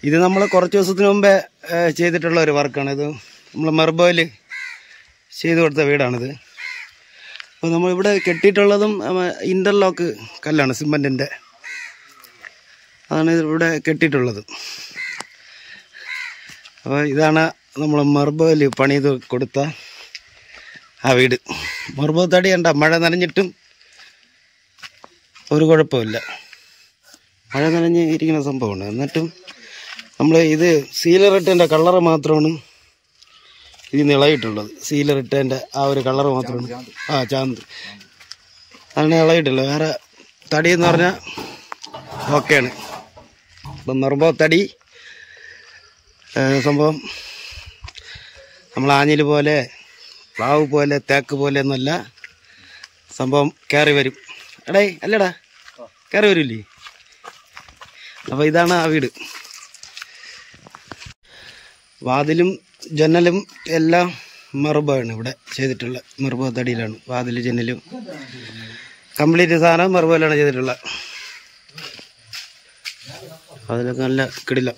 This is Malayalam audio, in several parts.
ഇത് നമ്മൾ കുറച്ച് ദിവസത്തിന് മുമ്പേ ചെയ്തിട്ടുള്ള ഒരു വർക്കാണ്. ഇത് നമ്മൾ മെർബോയിൽ ചെയ്തു കൊടുത്ത വീടാണിത്. അപ്പോൾ നമ്മളിവിടെ കെട്ടിയിട്ടുള്ളതും ഇൻ്റർലോക്ക് കല്ലാണ്, സിമൻറ്റിൻ്റെ. അതാണ് ഇവിടെ കെട്ടിയിട്ടുള്ളത്. അപ്പോൾ ഇതാണ് നമ്മൾ മെർബോയിൽ പണിത് കൊടുത്ത ആ വീട്. മെർബോ തടി കണ്ട, മഴ നനഞ്ഞിട്ടും ഒരു കുഴപ്പമില്ല. മഴ നനഞ്ഞ് ഇരിക്കുന്ന സംഭവമാണ്. എന്നിട്ടും നമ്മൾ ഇത് സീലറിട്ടതിൻ്റെ കളറ് മാത്രമാണ് ഇത് ഇളകിയിട്ടുള്ളത്. സീലറിട്ടതിൻ്റെ ആ ഒരു കളറ് മാത്രമാണ്. ചാന്ത് അതാണ് ഇളകിയിട്ടുള്ളത്. വേറെ തടിയെന്ന് പറഞ്ഞാൽ ഓക്കെയാണ്. ഇപ്പം മെർബോ തടി സംഭവം നമ്മൾ ആഞ്ഞിൽ പോലെ, പ്ലാവ് പോലെ, തേക്ക് പോലെ ഒന്നല്ല സംഭവം. കയറി വരും. എടേ അല്ലടാ, കയറി വരില്ലേ? അപ്പോൾ ഇതാണ് ആ വീട്. വാതിലും ജനലും എല്ലാം മെർബോയാണ് ഇവിടെ ചെയ്തിട്ടുള്ള. മെർബോ തടിയിലാണ് വാതിൽ ജനലും കംപ്ലീറ്റ് സാധനം മെർബോയിലാണ് ചെയ്തിട്ടുള്ളത്. അതിലൊക്കെ നല്ല കിടിലം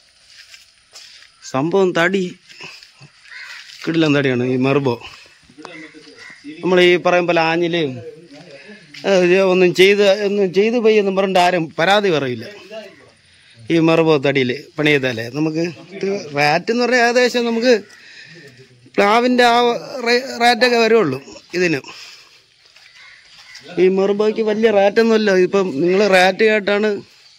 സംഭവം. തടി കിടിലം തടിയാണ് ഈ മെർബോ. നമ്മൾ ഈ പറയുമ്പോൾ ആഞ്ഞില് ഒന്നും ചെയ്ത് പോയി എന്നും പറഞ്ഞിട്ട് ആരും പരാതി പറയില്ല. ഈ മെർബോ തടിയിൽ പണി ചെയ്താലേ നമുക്ക് റേറ്റ് എന്ന് പറഞ്ഞാൽ ഏകദേശം നമുക്ക് പ്ലാവിൻ്റെ ആ റേറ്റൊക്കെ വരുള്ളൂ ഇതിന്. ഈ മെർബോയ്ക്ക് വലിയ റേറ്റൊന്നുമില്ല. ഇപ്പം നിങ്ങൾ റേറ്റ് കേട്ടാണ്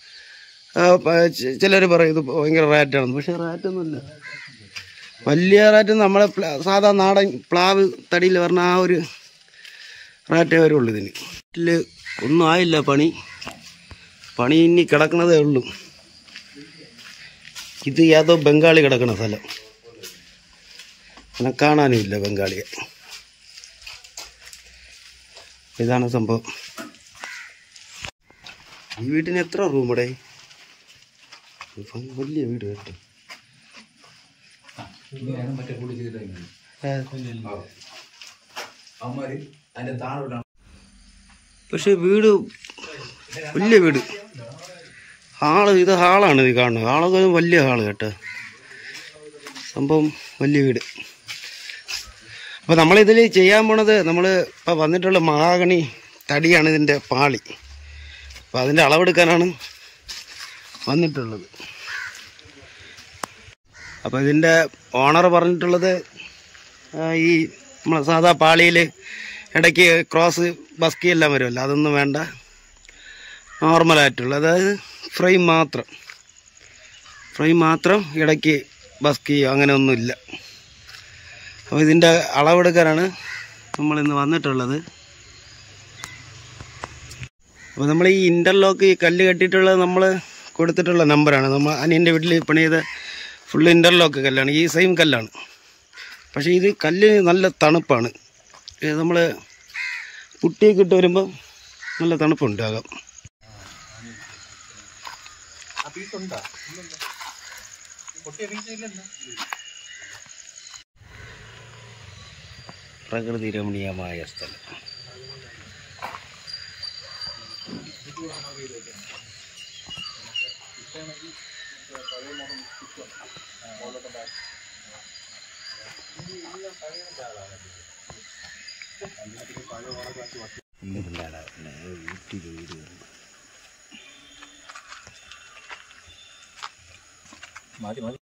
ചിലർ പറയും ഇത് ഭയങ്കര റേറ്റാണെന്ന്. പക്ഷേ റേറ്റൊന്നുമില്ല, വലിയ റേറ്റ്. നമ്മളെ സാധാ നാടൻ പ്ലാവ് തടിയിൽ പറഞ്ഞ ആ ഒരു റേറ്റേ വരുള്ളൂ ഇതിന്. വീട്ടിൽ ഒന്നും ആയില്ല, പണി ഇനി കിടക്കണതേ ഉള്ളൂ. ഇത് ഏതോ ബംഗാളി കിടക്കണ സ്ഥലം, അങ്ങനെ കാണാനുമില്ല ബംഗാളിയെ. ഇതാണ് സംഭവം. ഈ വീട്ടിന് എത്ര റൂമടെ? വലിയ വീട് കേട്ടോ. പക്ഷെ വീട് വലിയ വീട്. ഇത് ഹാളാണ് ഇത് കാണുന്നത്. ഹാളൊക്കെ വലിയ ഹാള് കേട്ടോ. സംഭവം വലിയ വീട്. അപ്പോൾ നമ്മളിതിൽ ചെയ്യാൻ പോണത്, നമ്മൾ ഇപ്പോൾ വന്നിട്ടുള്ള മഹാഗണി തടിയാണ് ഇതിൻ്റെ പാളി. അപ്പോൾ അതിൻ്റെ അളവെടുക്കാനാണ് വന്നിട്ടുള്ളത്. അപ്പോൾ ഇതിൻ്റെ ഓണർ പറഞ്ഞിട്ടുള്ളത് ഈ നമ്മളെ സാധാ പാളിയിൽ ഇടയ്ക്ക് ക്രോസ് ബസ്കി എല്ലാം വരുമല്ലോ, അതൊന്നും വേണ്ട, നോർമലായിട്ടുള്ള, അതായത് ഫ്രെയിം മാത്രം ഇടയ്ക്ക് ബസ്കി അങ്ങനെ ഒന്നുമില്ല. അപ്പോൾ ഇതിൻ്റെ അളവെടുക്കാനാണ് നമ്മളിന്ന് വന്നിട്ടുള്ളത്. അപ്പോൾ നമ്മൾ ഈ ഇൻ്റർലോക്ക് ഈ കല്ല് കെട്ടിയിട്ടുള്ളത് നമ്മൾ കൊടുത്തിട്ടുള്ള നമ്പറാണ്. നമ്മൾ അനിയൻ്റെ വീട്ടിൽ പണി ചെയ്ത ഫുള്ള് ഇൻ്റർലോക്ക് കല്ലാണ്, ഈ സെയിം കല്ലാണ്. പക്ഷേ ഇത് കല്ല് നല്ല തണുപ്പാണ്. നമ്മൾ പുട്ടിയൊക്കെ ഇട്ട് വരുമ്പോൾ നല്ല തണുപ്പുണ്ടാകാം. പ്രകൃതി രമണീയമായ സ്ഥലം.